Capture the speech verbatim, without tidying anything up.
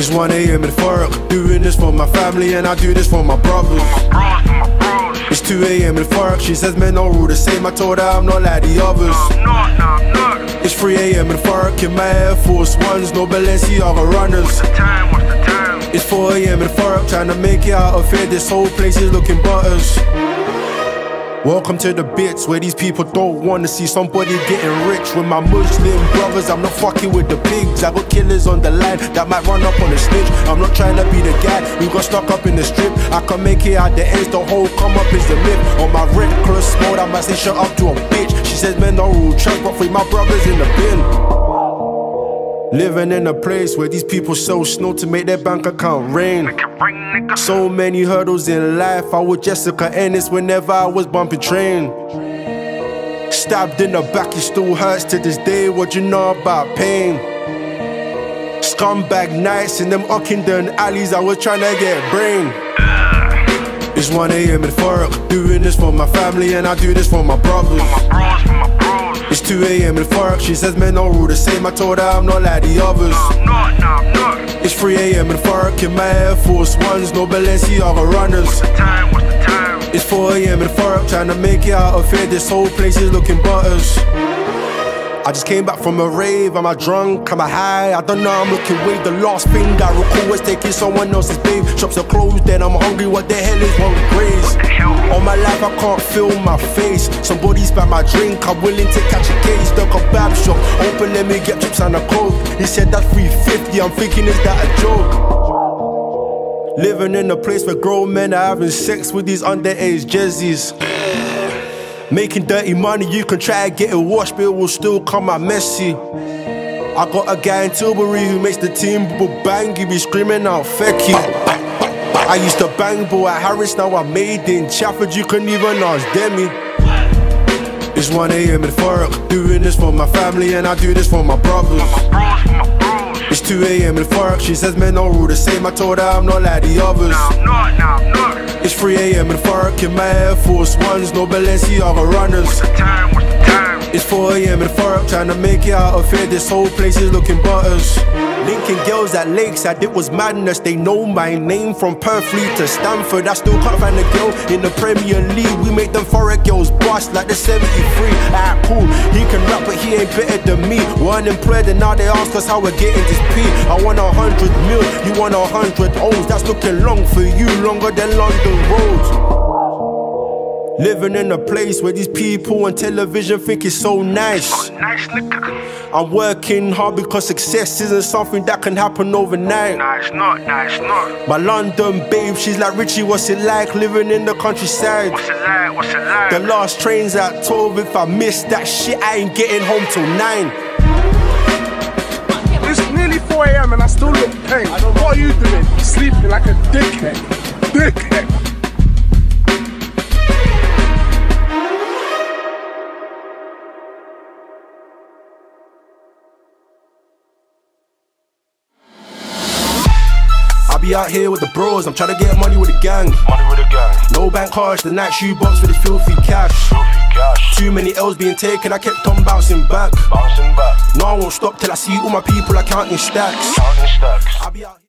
It's one A M in Thurrock, doing this for my family and I do this for my brothers. It's two A M in Thurrock, she says men don't rule the same. I told her I'm not like the others. It's three A M in Thurrock in my Air Force Ones, no Balenciaga runners. What's the time? What's the time? It's four A M in Thurrock, trying to make it out of here. This whole place is looking butters. Welcome to the bits where these people don't want to see somebody getting rich. With my Muslim brothers, I'm not fucking with the pigs. I got killers on the line that might run up on a snitch. I'm not trying to be the guy who got stuck up in the strip. I can make it out the ends, the whole come up is the myth. On my reckless mode, I might say shut up to a bitch. She says men don't rule trust, but free my brothers in the bin. Living in a place where these people sell snow to make their bank account rain. So many hurdles in life, I was Jessica Ennis whenever I was bumping train. Stabbed in the back, it still hurts to this day. What you know about pain? Scumbag nights in them Ockenden alleys, I was trying to get brain. It's one A M in Thurrock, doing this for my family and I do this for my brothers. It's two A M in Thurrock, she says men don't rule the same. I told her I'm not like the others. It's three A M in Thurrock in my Air Force Ones, no Balenciaga runners. What's the time? What's the time? It's four A M in Thurrock, trying to make it out of here. This whole place is looking butters. I just came back from a rave, am I drunk, am I high? I don't know, I'm looking way. The last thing I recall was taking someone else's babe. Shops are closed, then I'm hungry, what the hell is wrong with grace? All my life I can't feel my face. Somebody spat my drink, I'm willing to catch a case. The kebab shop, open, let me get chips and a coke. He said that's three fifty, I'm thinking is that a joke? Living in a place where grown men are having sex with these underage jezzies. Making dirty money, you can try to get it washed, but it will still come out messy. I got a guy in Tilbury who makes the team bang, he be screaming out fecky. I used to bang boy at Harris, now I'm made in Chafford, you couldn't even ask Demi. It's one A M in Thurrock, doing this for my family and I do this for my brothers. It's two A M in Thurrock, she says men don't rule the same. I told her I'm not like the others. It's three A M in Thurrock in my Air Force Ones, no Balenciaga runners. What's the time? What's the time? It's four A M in Thurrock, trying to make it out of here. This whole place is looking butters. Linking girls at Lakeside, it was madness. They know my name from Purfleet to Stamford. I still can't find a girl in the Premier League. We make them Thurrock girls bust like the seventy-three. Ah, cool, he can rap but he ain't better than me. We're unemployed and now they ask us how we're getting this P. I want a hundred mil, you want a hundred O's. That's looking long for you, longer than London roads. Living in a place where these people on television think it's so nice. Nice nigga. I'm working hard because success isn't something that can happen overnight. Nah, it's not, nah, it's not. My London babe, she's like, Richie, what's it like living in the countryside? What's it like? What's it like? The last train's at twelve, if I miss that shit, I ain't getting home till nine. It's nearly four A M and I still look pain. What are you doing? Sleeping like a dickhead. Dickhead. I be out here with the bros, I'm trying to get money with the gang. Money with a gang. No bank cards, the night shoebox for the filthy cash. Filthy cash. Too many L's being taken, I kept on bouncing back. Bouncing back. No, I won't stop till I see all my people, I counting stacks. Counting stacks. I be out